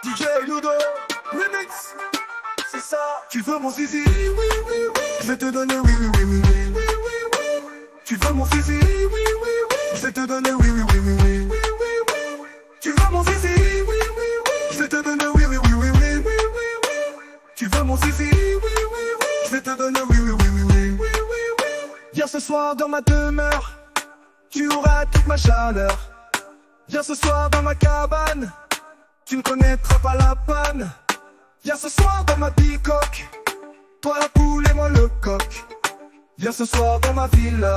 DJ Ludo, remix, c'est ça. Tu veux mon zizi? Oui, oui, oui. Je vais te donner oui, oui, oui, oui, oui, oui, oui. Tu veux mon zizi? Oui, oui, oui. Je vais te donner oui, oui, oui, oui, oui, oui, oui. Tu veux mon zizi? Oui, oui, oui. Je vais te donner oui, oui, oui, oui, oui, oui, oui. Tu veux mon zizi? Oui, oui, oui. Je vais te donner oui, oui, oui, oui, oui, oui, oui. Viens ce soir dans ma demeure, tu auras toute ma chaleur. Viens ce soir dans ma cabane, tu ne connaîtras pas la panne. Viens ce soir dans ma bicoque, toi la poule et moi le coq. Viens ce soir dans ma villa,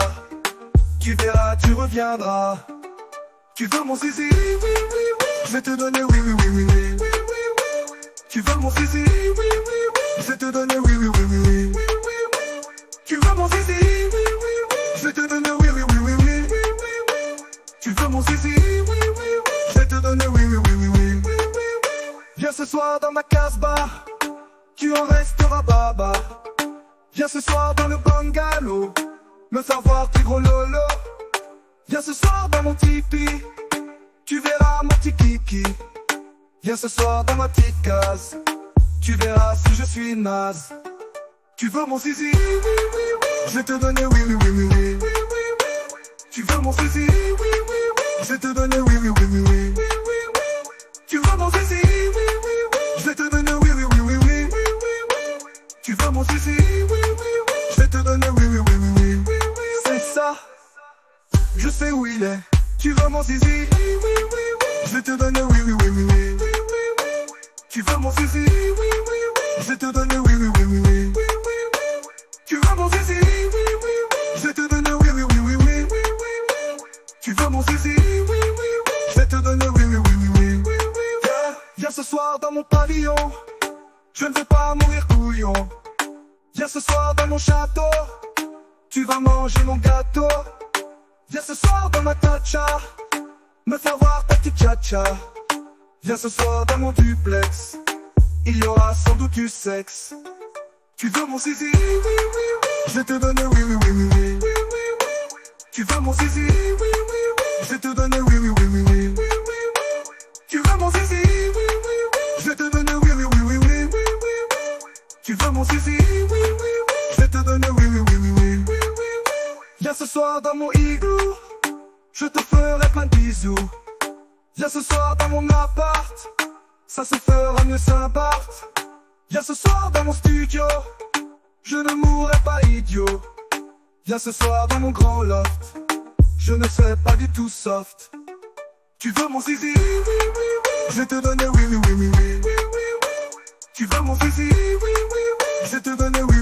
tu verras, tu reviendras. Tu veux mon zizi? Oui, oui, oui. Je vais te donner oui, oui, oui, oui, oui, oui, oui. Tu veux mon zizi? Oui, oui, oui. Je vais te donner oui, oui, oui, oui, oui, oui, oui. Tu veux mon zizi? Oui, oui, oui. Je vais te donner oui, oui, oui, oui, oui, oui, oui. Tu veux mon zizi? Oui, oui, oui. Je vais te donner oui, oui, oui, oui, oui, oui, oui. Viens ce soir dans ma casse-bar, tu en resteras baba. Viens ce soir dans le bungalow, me faire voir tes gros lolo. Viens ce soir dans mon tipi, tu verras mon petit kiki. Viens ce soir dans ma petite case, tu verras si je suis naze. Tu veux mon zizi? Oui, oui, oui. Je vais te donner oui, oui, oui, oui, oui, oui, oui. Tu veux mon zizi? Oui, oui, oui. Je vais te donner oui, oui, oui, oui, oui, oui, oui. Tu veux mon zizi? Oui, oui, oui. Je vais te donner oui, oui, oui, oui, oui, oui, oui. Tu veux mon zizi? Oui, oui, oui. Je vais te donner oui, oui, oui, oui, oui, oui, oui. C'est ça, je sais où il est. Tu veux mon zizi? Oui, oui, oui, oui. Je vais te donner oui, oui, oui, oui, oui, oui, oui. Tu veux mon zizi? Oui, oui, oui. Je vais te donner oui, oui, oui, oui, oui, oui, oui. Tu veux mon zizi? Oui, oui, oui. Je vais te donner oui, oui, oui, oui, oui, oui, oui. Tu veux mon zizi? Oui, oui, oui. Je vais te donner oui, oui, oui, oui, oui, oui, oui. Viens ce soir dans mon pavillon, je ne veux pas mourir couillon. Viens ce soir dans mon château, tu vas manger mon gâteau. Viens ce soir dans ma tacha, me faire voir ta petite tcha-tcha. Viens ce soir dans mon duplex, il y aura sans doute du sexe. Tu veux mon zizi? Oui, oui, oui. Je vais te donner oui, oui, oui, oui, oui, oui, oui. Tu veux mon zizi? Oui, oui, oui. Je vais te donner oui, oui, oui, oui, oui, oui, oui. Tu veux mon zizi? Oui, oui, oui. Je vais te donner oui, oui, oui, oui, oui, oui, oui. Tu veux mon zizi? Oui, oui, oui. Je vais te donner oui, oui, oui, oui, oui, oui, oui. Viens ce soir dans mon igloo, je te ferai plein de bisous. Viens ce soir dans mon appart, ça se fera mieux Saint-Barth. Viens ce soir dans mon studio, je ne mourrai pas idiot. Viens ce soir dans mon grand loft, je ne serai pas du tout soft. Tu veux mon zizi? Oui, oui, oui. Je vais te donner oui, oui, oui, oui, oui, oui, oui. Tu veux mon zizi? Oui, oui, oui. Je vais te donner oui,